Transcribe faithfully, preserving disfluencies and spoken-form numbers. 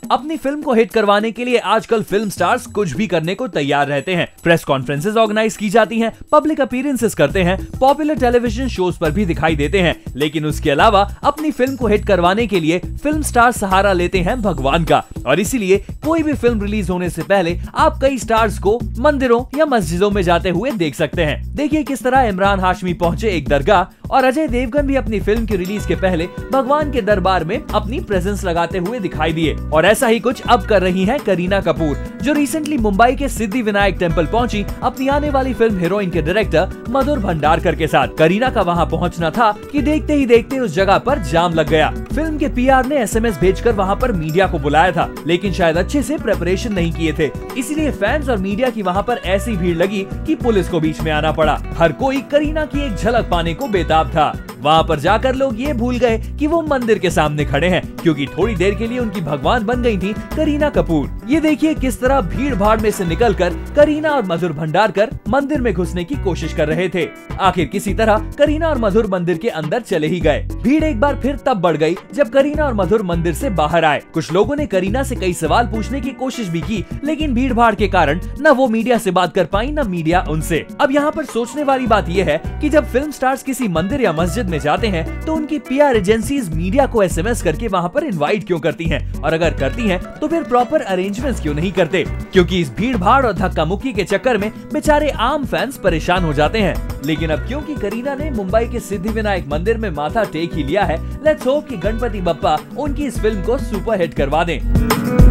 अपनी फिल्म को हिट करवाने के लिए आजकल फिल्म स्टार्स कुछ भी करने को तैयार रहते हैं। प्रेस कॉन्फ्रेंसेस ऑर्गेनाइज की जाती हैं, पब्लिक अपीयरेंसेस करते हैं, पॉपुलर टेलीविजन शोज पर भी दिखाई देते हैं। लेकिन उसके अलावा अपनी फिल्म को हिट करवाने के लिए फिल्म स्टार सहारा लेते हैं भगवान का। और इसीलिए कोई भी फिल्म रिलीज होने से पहले आप कई स्टार्स को मंदिरों या मस्जिदों में जाते हुए देख सकते हैं। देखिए किस तरह इमरान हाशमी पहुंचे एक दरगाह, और अजय देवगन भी अपनी फिल्म की रिलीज के पहले भगवान के दरबार में अपनी प्रेजेंस लगाते हुए दिखाई दिए। और ऐसा ही कुछ अब कर रही हैं करीना कपूर, जो रिसेंटली मुंबई के सिद्धि विनायक टेम्पल पहुंची अपनी आने वाली फिल्म हीरोइन के डायरेक्टर मधुर भंडारकर के साथ। करीना का वहां पहुंचना था कि देखते ही देखते उस जगह पर जाम लग गया। फिल्म के पीआर ने एसएमएस भेजकर वहां पर मीडिया को बुलाया था, लेकिन शायद अच्छे से प्रेपरेशन नहीं किए थे, इसीलिए फैंस और मीडिया की वहां पर ऐसी भीड़ लगी कि पुलिस को बीच में आना पड़ा। हर कोई करीना की एक झलक पाने को बेताब था। वहाँ पर जाकर लोग ये भूल गए कि वो मंदिर के सामने खड़े हैं, क्योंकि थोड़ी देर के लिए उनकी भगवान बन गई थी करीना कपूर। ये देखिए किस तरह भीड़ भाड़ में से निकलकर करीना और मधुर भंडारकर मंदिर में घुसने की कोशिश कर रहे थे। आखिर किसी तरह करीना और मधुर मंदिर के अंदर चले ही गए। भीड़ एक बार फिर तब बढ़ गई जब करीना और मधुर मंदिर से बाहर आए। कुछ लोगों ने करीना से कई सवाल पूछने की कोशिश भी की, लेकिन भीड़ भाड़ के कारण न वो मीडिया से बात कर पाई न मीडिया उनसे। अब यहाँ पर सोचने वाली बात यह है कि जब फिल्म स्टार्स किसी मंदिर या मस्जिद में जाते हैं तो उनकी पीआर एजेंसीज मीडिया को एसएमएस करके वहां पर इनवाइट क्यों करती हैं? और अगर करती हैं तो फिर प्रॉपर अरेंजमेंट्स क्यों नहीं करते? क्योंकि इस भीड़ भाड़ और धक्का मुक्की के चक्कर में बेचारे आम फैंस परेशान हो जाते हैं। लेकिन अब क्योंकि करीना ने मुंबई के सिद्धि विनायक मंदिर में माथा टेक ही लिया है, लेट्स होप कि गणपति बप्पा उनकी इस फिल्म को सुपर हिट करवा दें।